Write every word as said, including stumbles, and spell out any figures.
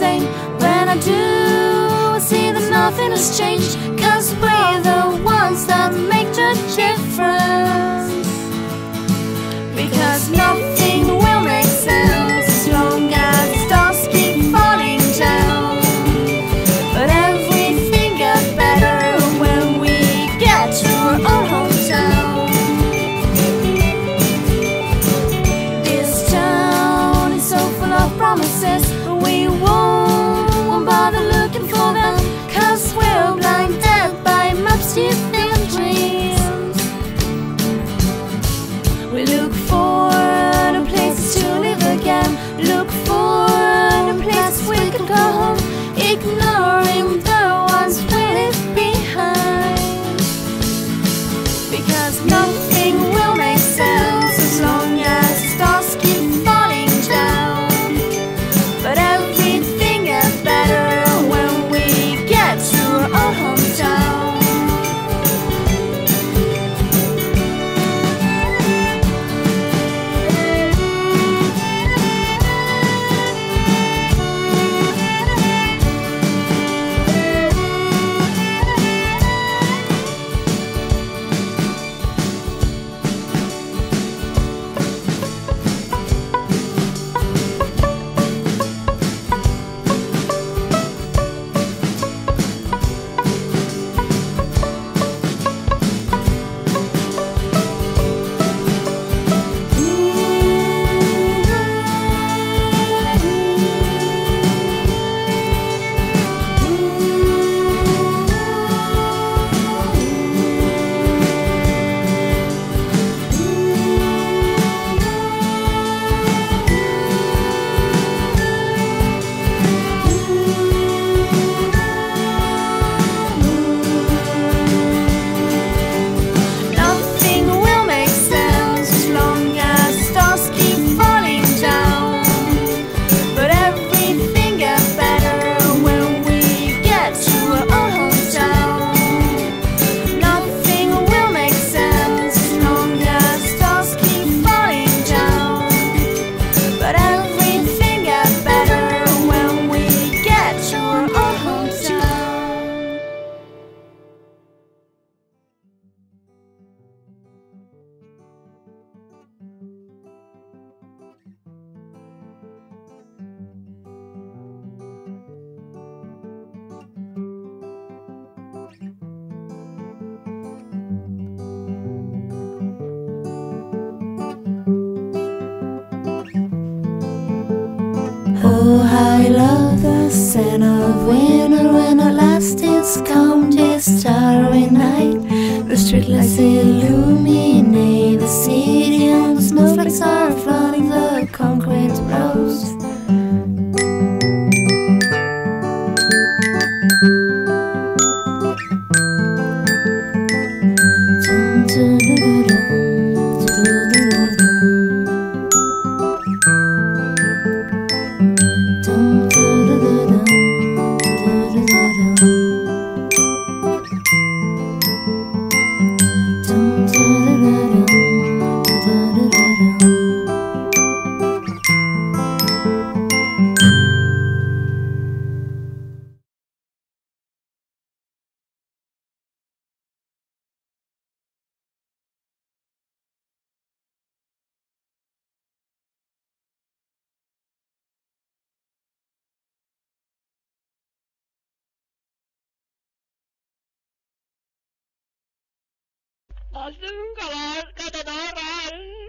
same. When I do, I see that nothing has changed, 'cause we're the ones that make the difference. Because nothing will make sense as long as the stars keep falling down. But everything gets better when we get to our own hometown. This town is so full of promises, but we won't, won't bother looking for them, 'cause we're blinded by maps, different dreams. We look for the places to live again, look for the places we can go home, ignoring the ones we leave behind. Because nothing will make sense as long as the stars keep falling down. But everything gets better when we get to our own hometown. Oh, how I love the scent of winter when at last it's come this starry night. The streetlights illuminate the city and the snowflakes are flooding the concrete roads. Langsung keluar kata orang.